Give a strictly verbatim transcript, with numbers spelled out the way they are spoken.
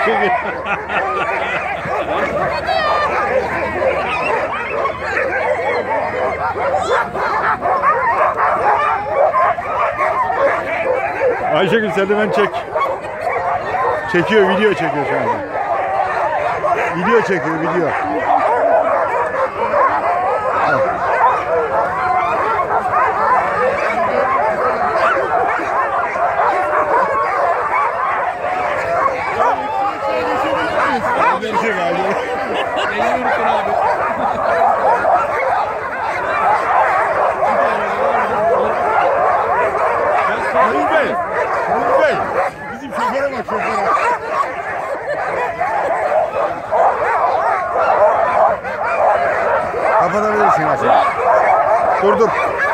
çekiyor. Ayşegül sen de ben çek. Çekiyor, video çekiyor şu anda. Video çekiyor, video. Halil Bey, Halil Bey, bizim şoföre bak, şoföre. Kapatabilirsin aşağı. Dur dur.